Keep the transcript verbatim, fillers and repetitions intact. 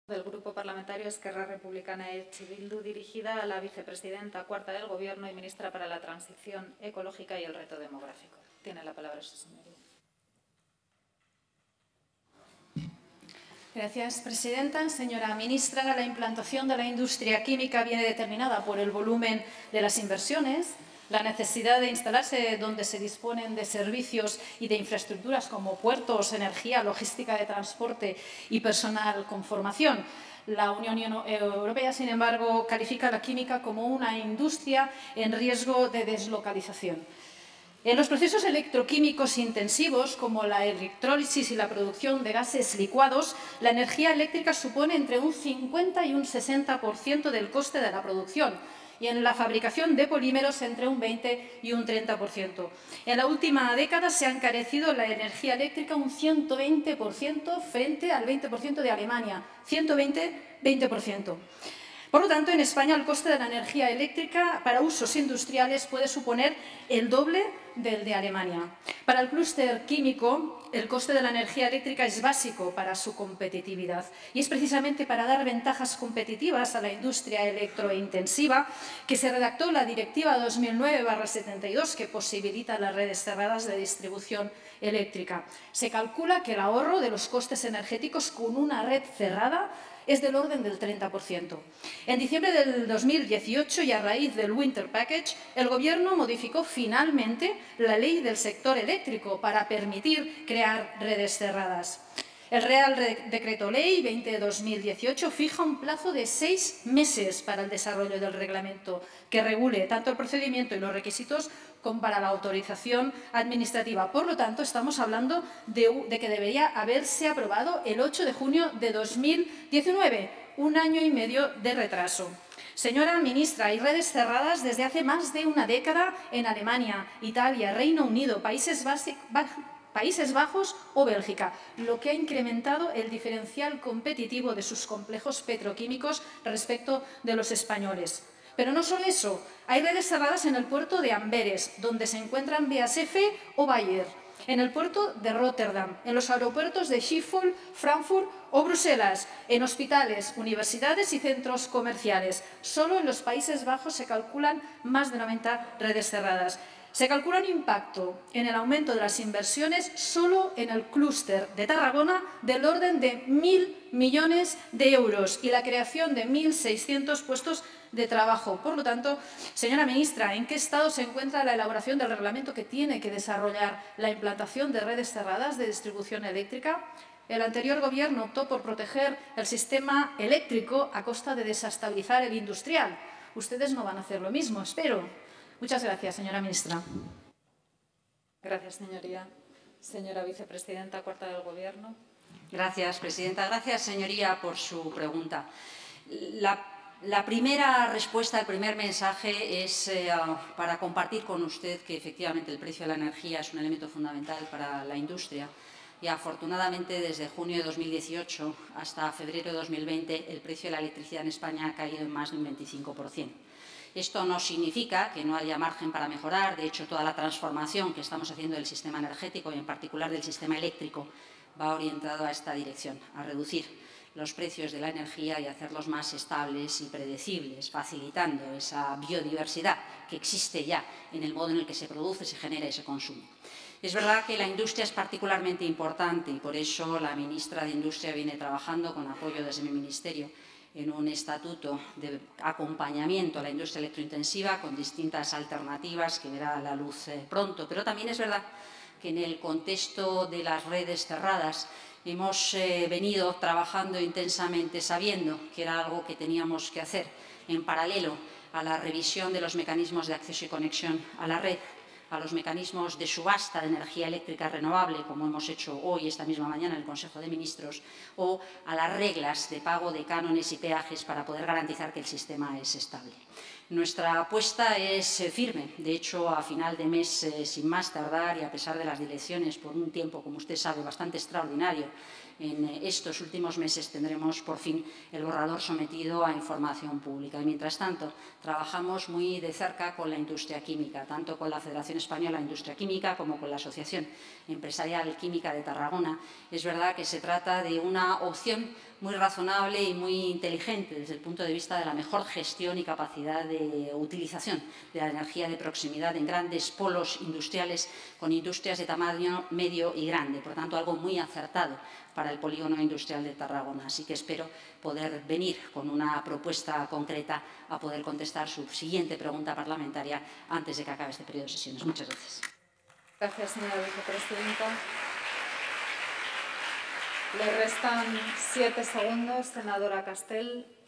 Del Grupo Parlamentario Esquerra Republicana Eche Bildu, dirigida a la vicepresidenta cuarta del Gobierno y ministra para la Transición Ecológica y el Reto Demográfico. Tiene la palabra su señoría. Gracias, presidenta. Señora ministra, la implantación de la industria química viene determinada por el volumen de las inversiones, la necesidad de instalarse donde se disponen de servicios y de infraestructuras como puertos, energía, logística de transporte y personal con formación. La Unión Europea, sin embargo, califica la química como una industria en riesgo de deslocalización. En los procesos electroquímicos intensivos, como la electrólisis y la producción de gases licuados, la energía eléctrica supone entre un cincuenta y un sesenta por ciento del coste de la producción, y en la fabricación de polímeros entre un veinte y un treinta por ciento. En la última década se ha encarecido la energía eléctrica un ciento veinte por ciento frente al veinte por ciento de Alemania. ciento veinte, veinte por ciento. Por lo tanto, en España el coste de la energía eléctrica para usos industriales puede suponer el doble del de Alemania. Para el clúster químico, el coste de la energía eléctrica es básico para su competitividad y es precisamente para dar ventajas competitivas a la industria electrointensiva que se redactó la Directiva dos mil nueve barra setenta y dos que posibilita las redes cerradas de distribución eléctrica. Se calcula que el ahorro de los costes energéticos con una red cerrada es del orden del treinta por ciento. En diciembre del dos mil dieciocho, y a raíz del Winter Package, el Gobierno modificó finalmente la ley del sector eléctrico para permitir crear redes cerradas. El Real Decreto Ley veinte barra dos mil dieciocho fija un plazo de seis meses para el desarrollo del reglamento que regule tanto el procedimiento y los requisitos como para la autorización administrativa. Por lo tanto, estamos hablando de, de que debería haberse aprobado el ocho de junio de dos mil diecinueve, un año y medio de retraso. Señora ministra, hay redes cerradas desde hace más de una década en Alemania, Italia, Reino Unido, Países Básicos, Países Bajos o Bélgica, lo que ha incrementado el diferencial competitivo de sus complejos petroquímicos respecto de los españoles. Pero no solo eso, hay redes cerradas en el puerto de Amberes, donde se encuentran B A S F o Bayer, en el puerto de Rotterdam, en los aeropuertos de Schiphol, Frankfurt o Bruselas, en hospitales, universidades y centros comerciales. Solo en los Países Bajos se calculan más de noventa redes cerradas. Se calcula un impacto en el aumento de las inversiones solo en el clúster de Tarragona del orden de mil millones de euros y la creación de mil seiscientos puestos de trabajo. Por lo tanto, señora ministra, ¿en qué estado se encuentra la elaboración del reglamento que tiene que desarrollar la implantación de redes cerradas de distribución eléctrica? El anterior Gobierno optó por proteger el sistema eléctrico a costa de desestabilizar el industrial. Ustedes no van a hacer lo mismo, espero. Muchas gracias, señora ministra. Gracias, señoría. Señora vicepresidenta cuarta del Gobierno. Gracias, presidenta. Gracias, señoría, por su pregunta. La, la primera respuesta, el primer mensaje es eh, para compartir con usted que efectivamente el precio de la energía es un elemento fundamental para la industria y afortunadamente desde junio de dos mil dieciocho hasta febrero de dos mil veinte el precio de la electricidad en España ha caído en más de un veinticinco por ciento. Esto no significa que no haya margen para mejorar. De hecho, toda la transformación que estamos haciendo del sistema energético y en particular del sistema eléctrico va orientado a esta dirección, a reducir los precios de la energía y hacerlos más estables y predecibles, facilitando esa biodiversidad que existe ya en el modo en el que se produce, se genera y se consume. Es verdad que la industria es particularmente importante y por eso la ministra de Industria viene trabajando con apoyo desde mi ministerio en un estatuto de acompañamiento a la industria electrointensiva con distintas alternativas que verá la luz eh, pronto. Pero también es verdad que en el contexto de las redes cerradas hemos eh, venido trabajando intensamente sabiendo que era algo que teníamos que hacer en paralelo a la revisión de los mecanismos de acceso y conexión a la red, a los mecanismos de subasta de energía eléctrica renovable, como hemos hecho hoy, esta misma mañana, en el Consejo de Ministros, o a las reglas de pago de cánones y peajes para poder garantizar que el sistema es estable. Nuestra apuesta es eh, firme. De hecho, a final de mes, eh, sin más tardar y a pesar de las dilaciones por un tiempo, como usted sabe, bastante extraordinario, en eh, estos últimos meses tendremos por fin el borrador sometido a información pública. Y mientras tanto, trabajamos muy de cerca con la industria química, tanto con la Federación Española de Industria Química como con la Asociación Empresarial Química de Tarragona. Es verdad que se trata de una opción muy razonable y muy inteligente desde el punto de vista de la mejor gestión y capacidad de utilización de la energía de proximidad en grandes polos industriales con industrias de tamaño medio y grande. Por tanto, algo muy acertado para el polígono industrial de Tarragona. Así que espero poder venir con una propuesta concreta a poder contestar su siguiente pregunta parlamentaria antes de que acabe este periodo de sesiones. Muchas gracias. Gracias, señora vicepresidenta. Le restan siete segundos, senadora Castel.